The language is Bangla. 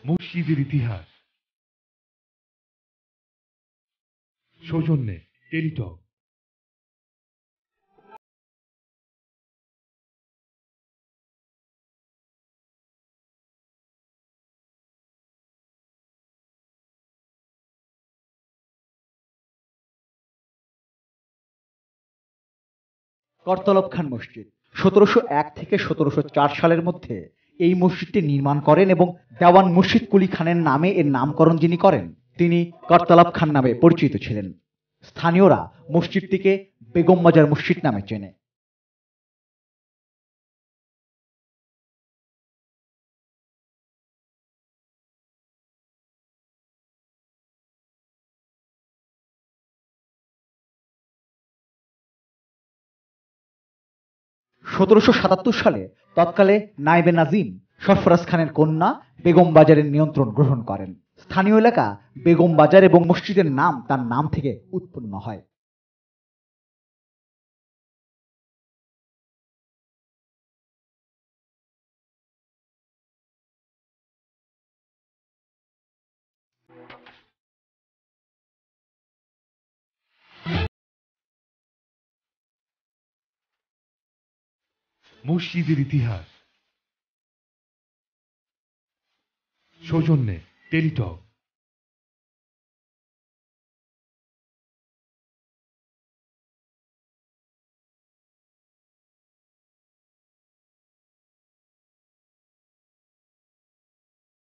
মসজিদের ইতিহাস, সৌজন্যে টেলিটক। করতলব খান মসজিদ ১৭০১ থেকে ১৭০৪ সালের মধ্যে এই মসজিদটি নির্মাণ করেন এবং দেওয়ান মুর্শিদ কুলি খানের নামে এর নামকরণ যিনি করেন তিনি করতলব খান নামে পরিচিত ছিলেন। স্থানীয়রা মসজিদটিকে বেগম বাজার মসজিদ নামে চেনে। সালে তৎকালে নায়েবে নাজিম সরফরাজ খানের কন্যা বেগম বাজারের নিয়ন্ত্রণ গ্রহণ করেন। স্থানীয় এলাকা বেগম বাজার এবং মসজিদের নাম তার নাম থেকে উৎপন্ন হয়। মসজিদের ইতিহাস, সৌজন্যে টেলিটক।